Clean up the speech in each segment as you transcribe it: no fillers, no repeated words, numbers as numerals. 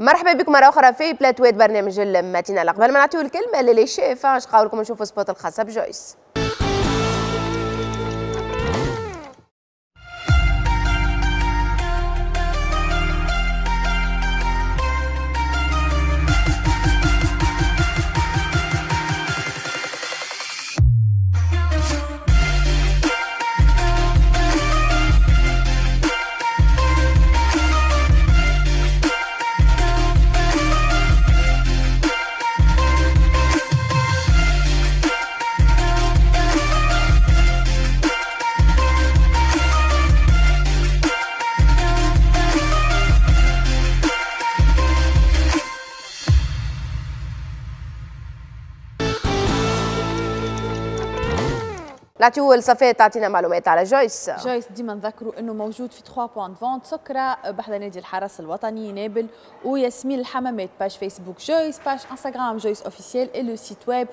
مرحبا بكم مرة أخرى في بلاتوات برنامج الماتينال. قبل ما نعطيو الكلمة للي شاف نشقاو لكم نشوفوا سبوت الخاصة بجويس. نعطيو لصفية تعطينا معلومات على جويس. جويس ديما نذكروا انه موجود في 3 بوان فونت سكرة بحذا نادي الحرس الوطني نابل وياسمين الحمامات. باج فيسبوك جويس، باج انستغرام جويس اوفيسيال اي لو سيت ويب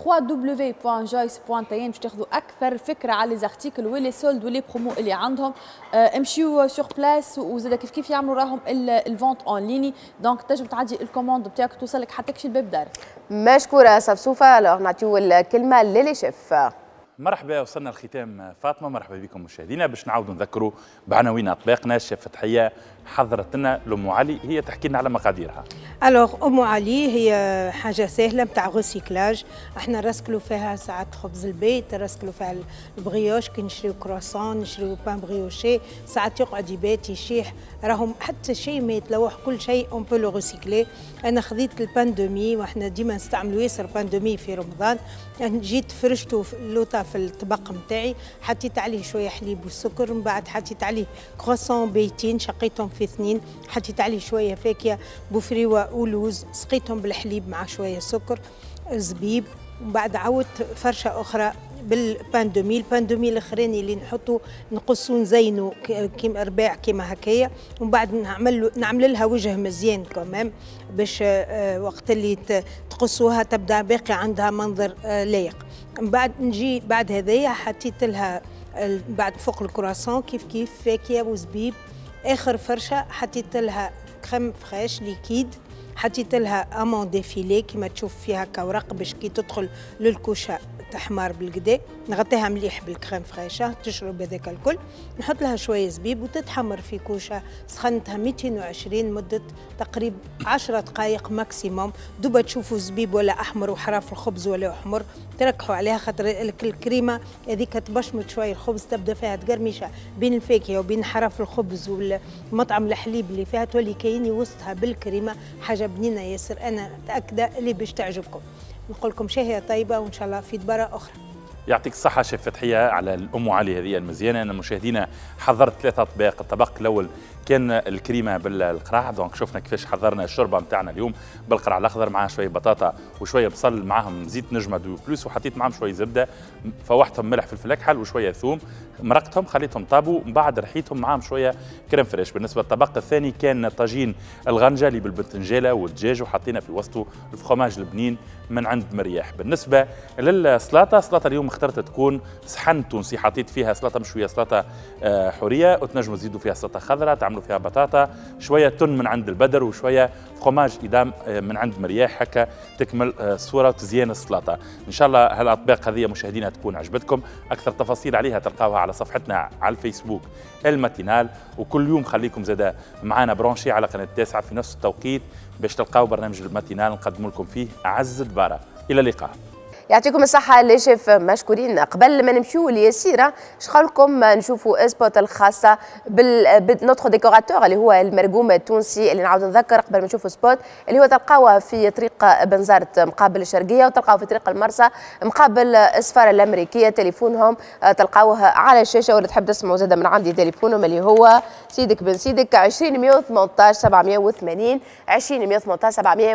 www.joyce.tn باش تاخذوا اكثر فكره على لي زارتيكل ولي سولد ولي برومو اللي عندهم. امشيو سور بلاس وزاد كيف يعملوا راهم الفونت اون ليني، دونك تنجم تعدي الكوموند بتاعك توصلك حتى كشي الباب دارك. مشكوره صفصوفه. الوغ نعطيو الكلمه للي شاف. مرحبا، وصلنا لختام فاطمه. مرحبا بكم مشاهدينا. باش نعاودوا نذكروا بعناوين اطباقنا. الشيف فتحيه حضرت لنا لام علي، هي تحكي لنا على مقاديرها. الوغ ام علي هي حاجه سهله نتاع غوسيكلاج. احنا نرسكلوا فيها ساعات خبز البيت، نرسكلوا فيها البغيوش كي نشريو كرواسون، نشريو بان بريوشي، ساعات يقعد يبات يشيح، راهم حتى شيء ما يتلوح، كل شيء اون بو لو ريسيكلي. انا خذيت البان دومي واحنا ديما نستعملوا ياسر بان دومي في رمضان. جيت فرشته لوطا في الطبق نتاعي، حطيت عليه شويه حليب وسكر، من بعد حطيت عليه كرواسون بيتين شقيتهم في 2، حطيت عليه شويه فاكهه بوفريوه ولوز، سقيتهم بالحليب مع شويه سكر زبيب، ومن بعد عودت فرشه اخرى بالبان دومي. البان دومي الاخراني اللي نحطو نقصو نزينو كيما رباع كيما هكايا، ومن بعد نعمل لها وجه مزيان كمان باش وقت اللي تقصوها تبدا باقي عندها منظر لايق. من بعد نجي بعد هذايا حطيت لها بعد فوق الكرواسون كيف فاكهه وزبيب. اخر فرشه حطيت لها كريم فريش ليكيد، حطيت لها امون ديفيلي كما تشوف فيها كورق باش كي تدخل للكوشه تحمر بالكدا. نغطيها مليح بالكريم فريشه تشرب هذاك الكل. نحط لها شويه زبيب وتتحمر في كوشه سخنتها 220 مده تقريبا 10 دقائق ماكسيموم. دوبا تشوفوا زبيب ولا احمر وحراف الخبز ولا احمر تركحوا عليها، خاطر الكريمه هذيك تبشمت شويه الخبز، تبدا فيها تقرمشه بين الفاكهه وبين حراف الخبز والمطعم الحليب اللي فيها، تولي كايني وسطها بالكريمه حاجه بنينه ياسر. انا متاكده اللي باش تعجبكم. نقول لكم شهيه طيبه وان شاء الله في دبره اخرى. يعطيك الصحة شيف فتحية على الأم علي هذه المزيانة. أنا مشاهدينا حضرت 3 أطباق. الطبق الأول كان الكريمة بالقراع، دونك شفنا كيفاش حضرنا الشوربة نتاعنا اليوم بالقراع الأخضر، معاه شوية بطاطا وشوية بصل، معاهم زيت نجمة دو بلوس، وحطيت معاهم شوية زبدة، فوحتهم ملح فلفل أكحل وشوية ثوم، مرقتهم خليتهم طابوا، من بعد رحيتهم معاهم شوية كريم فريش. بالنسبة للطبق الثاني كان طاجين الغنجلي بالبتنجالة والدجاج، وحطينا في وسطه الفخوماج البنين من عند مرياح. بالنسبة للسلطة، السلطة اليوم اخترت تكون صحن تونسي، حطيت فيها سلطة مشوية، سلطة حورية، وتنجموا تزيدوا فيها سلطة خضراء، تعملوا فيها بطاطا، شوية تن من عند البدر وشوية فخوماج إدام من عند مرياح، هكا تكمل الصورة وتزيان السلطة. إن شاء الله هالأطباق هذه مشاهدينا تكون عجبتكم. أكثر تفاصيل عليها تلقاوها على صفحتنا على الفيسبوك الماتينال، وكل يوم خليكم زادا معنا برونشي على قناة 9 في نفس التوقيت باش تلقاو برنامج الماتينال نقدم لكم فيه أعز دبارة. إلى اللقاء. يعطيكم الصحة اللي شاف مشكورين. قبل ما نمشيو ليسيرة شخالكم نشوفوا اسبوت الخاصة بالنوتخ ديكوراتور اللي هو المرقوم التونسي، اللي نعاود نذكر قبل ما نشوفوا سبوت اللي هو تلقاوه في طريق بنزرت مقابل الشرقية، وتلقاوه في طريق المرسى مقابل السفارة الأمريكية. تليفونهم تلقاوه على الشاشة، ولا تحب تسمعوا زاده من عندي تليفونهم اللي هو سيدك بن سيدك 20 118 780 20 118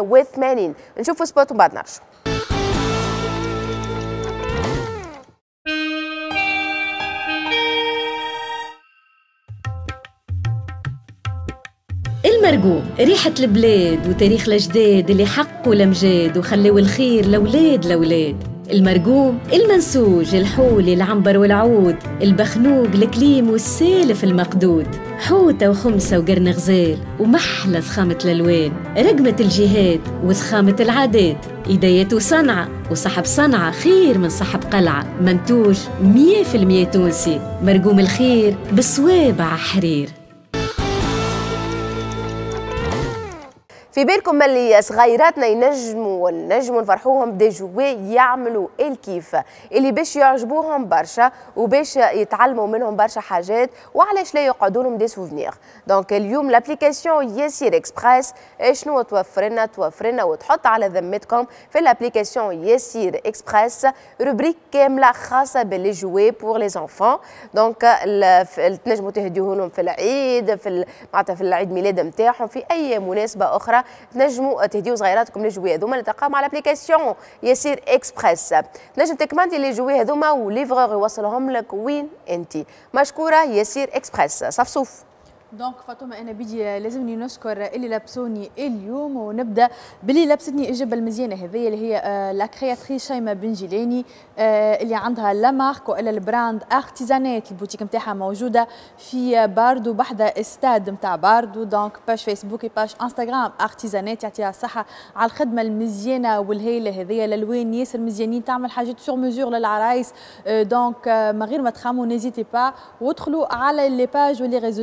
780. نشوفوا سبوت وبعد نرجعوا. المرقوم ريحة البلاد وتاريخ الأجداد اللي حقوا الأمجاد وخلوا الخير لولاد لولاد. المرقوم، المنسوج، الحولي، العنبر والعود، البخنوق، الكليم والسالف المقدود، حوتة وخمسة وقرن غزال، ومحلى سخامة الألوان، رقمة الجهات وسخامة العادات، إيديات وصنعة، وصحب صنعة خير من صحب قلعة، منتوج 100% تونسي، مرقوم الخير بصوابع حرير. في بالكم اللي صغيراتنا ينجموا نفرحوهم بدي جوي يعملوا الكيف اللي باش يعجبوهم برشا وباش يتعلموا منهم برشا حاجات وعلاش لا يقعدوا لهم دي سوفنير. دونك اليوم لابليكاسيون يسير اكسبريس شنو توفر لنا وتحط على ذمتكم في لابليكاسيون يسير اكسبريس روبريك كامله خاصه باللي جوي بور لي زونفون. دونك تنجموا تهديوه لهم في العيد معناتها في العيد ميلاد نتاعهم في اي مناسبه اخرى تنجموا تهديو صغيراتكم لي جوي هذوما اللي تلقاهم على الابليكاسيون يسير اكسبريس. تنجم تكماندي لي جوي هذوما وليفرور يوصلهم لك وين انت. مشكوره يسير اكسبريس. صفصوف. دونك فاطمه انا بدي لازمني نشكر اللي لبسوني اليوم ونبدا باللي لبستني الجبه المزيانه هذيا اللي هي لا كرياتريس شيماء بن جيلاني اللي عندها لا مارك والا البراند ارتيزانات. البوتيك نتاعها موجوده في باردو بحذا استاد نتاع باردو. دونك باج فيسبوك باج انستغرام ارتيزانات يعطيها الصحه على الخدمه المزيانه والهيله هذيا الالوان ياسر مزيانين تعمل حاجات سور ميزور للعرايس. دونك من غير ما تخموا نيزيتي با وادخلوا على لي باج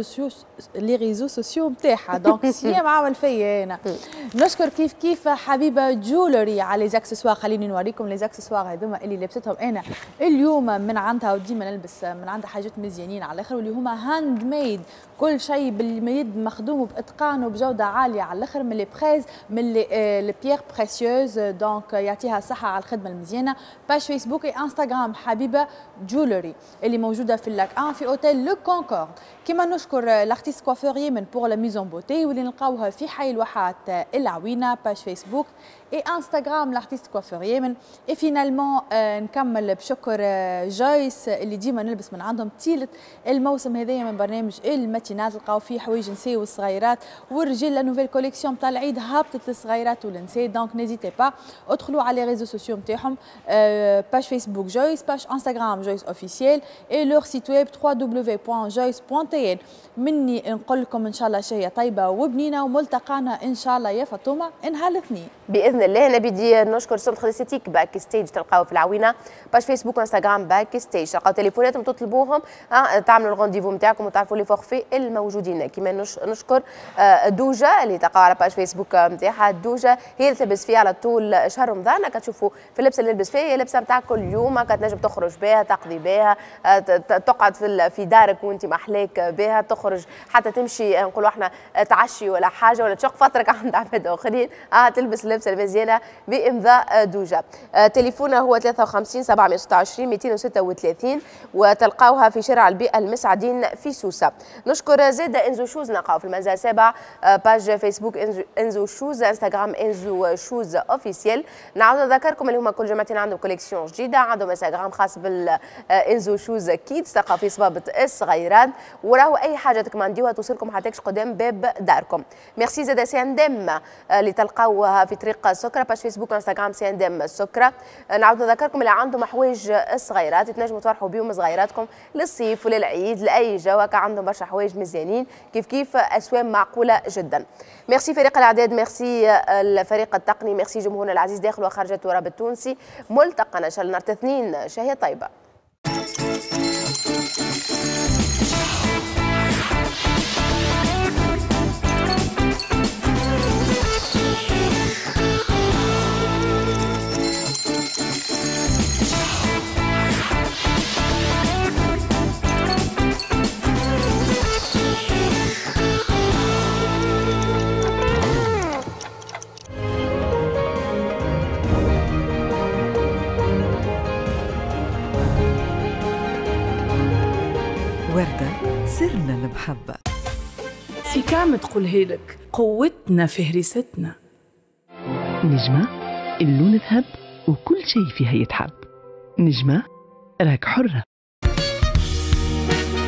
ولي ريزو سوسيو نتاعها. دونك سيام عامل فيا انا. نشكر كيف حبيبه جولري على لي زاكسسوار. خليني نوريكم لي زاكسسوار هذوما اللي لبستهم انا اليوم من عندها وديما نلبس من عندها حاجات مزيانين على الاخر واللي هما هاند ميد كل شيء باليد مخدوم وباتقان وبجوده عاليه على الاخر من لي بريز من لي بيير بريسيوز. دونك يعطيها الصحه على الخدمه المزيانه. باج فيسبوك انستغرام حبيبه جولري اللي موجوده في اللاك 1 في اوتيل لو كونكورد. كما نشكر لارتيست كوافور يمن بور لا ميزون بوتي واللي نلقاوها في حي الواحات العوينه. باج فيسبوك اي انستغرام لارتيست كوافور يمن. اي فينالمون نكمل بشكر جويس اللي ديما نلبس من عندهم طيله الموسم هذايا من برنامج الماتينات. تلقاو فيه حوايج نساء والصغيرات والرجال. لا نوفيل كوليكسيون تاع العيد هابطت للصغيرات والنساء. دونك نيزيتي با ادخلوا على لي ريزو سوسيو نتاعهم باج فيسبوك جويس باج انستغرام جويس اوفيسيال اي لور سيت ويب www.joyce.tn. مني نقول لكم ان شاء الله شهيه طيبه وبنينه وملتقانا ان شاء الله يا فاطمه نهار الاثنين باذن الله. انا بدي نشكر سنتر ستيك باك ستيج تلقاو في العوينه باج فيسبوك وانستغرام باك ستيج. تلقاو تليفوناتهم تطلبوهم تعملوا الغونديفو نتاعكم وتعرفوا لي فورفي الموجودين. كما نشكر دوجا اللي تلقاو على باج فيسبوك نتاعها. دوجا هي اللي تلبس فيها على طول شهر رمضان. كتشوفوا في اللبسه اللي نلبس فيها هي لبسه نتاع كل يوم. كتنجم تخرج بها تقضي بها تقعد في دارك وانت محلاك بها تخرج حتى تمشي نقولوا احنا تعشي ولا حاجه ولا تشق فترك عند عباد اخرين تلبس اللبسه المزيانه بامضاء دوجا. تليفونها هو 53 726 236 وتلقاوها في شارع البيئه المسعدين في سوسه. نشكر زاد انزو شوز نلقاو في المزا 7 باج فيسبوك انزو شوز انستغرام انزو شوز اوفيسيال. نعاود نذكركم اللي هما كل جمعتين عندهم كوليكسيون جديده. عندهم انستغرام خاص بالانزو شوز كيدز تلقاو في صبابه الصغيرات وراهو اي حاجه تكمانديوها توصلكم حتى قدام باب داركم. ميرسي زاد سي ان ديم اللي تلقاوها في طريق سكره باج فيسبوك وانستغرام سي ان ديم سكره. نعاود نذكركم اللي عندهم حوايج الصغيرات تنجموا تفرحوا بيهم صغيراتكم للصيف وللعيد لاي جو. عندهم برشا حوايج مزيانين كيف اسوام معقوله جدا. ميرسي فريق الاعداد ميرسي الفريق التقني ميرسي جمهورنا العزيز داخل وخارج التراب التونسي. ملتقانا ان شاء الله نهار الاثنين. شهيه طيبه. وردة سرنا المحبة. سيكام تقولها لك قوتنا في هريستنا. نجمة اللون ذهب وكل شيء فيها يتحب. نجمة راك حرة.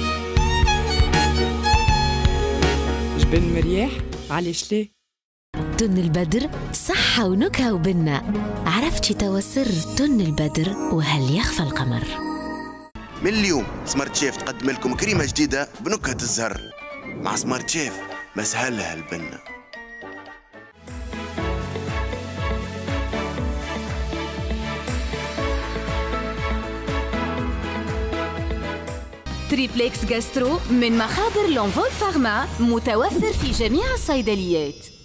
جبن مرياح علاش ليه؟ تن البدر صحة ونكهة وبنة. عرفتي توا سر تن البدر وهل يخفى القمر. من اليوم سمارت شيف تقدم لكم كريمة جديدة بنكهة الزهر. مع سمارت شيف مسهلها البنة. تريبليكس جاسترو من مخابر لونفول فارما، متوفر في جميع الصيدليات.